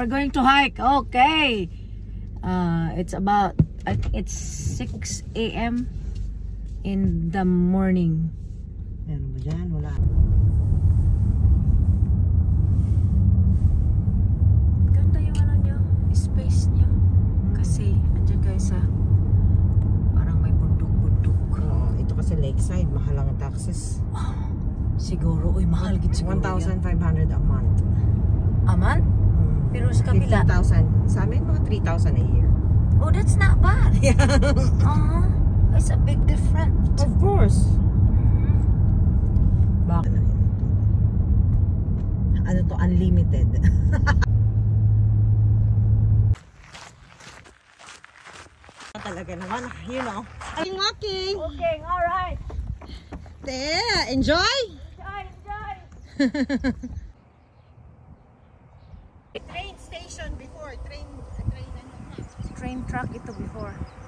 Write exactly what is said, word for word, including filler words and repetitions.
We're going to hike. Okay. Uh, it's about, I think it's six A M in the morning. Ano ba dyan? Wala. Ganda yung ano nyo, space nyo. Kasi, andyan kayo sa parang may bundok-bundok. Oo, ito kasi lakeside. Mahal ang taxes. Oh, siguro, uy, mahal gid siguro. one thousand five hundred a month. A month? Hmm. Pero sa kabila? fifteen thousand. Sa amin, mga three thousand a year. Oh, that's not bad. Yeah. Uh-huh. It's a big difference. Of course. Mm-hmm. Bakit? Ano to? Unlimited. Talaga naman, you know. I'm walking. Okay, all right. There, enjoy. Enjoy, enjoy. Train station before, train, train, Train track ito before.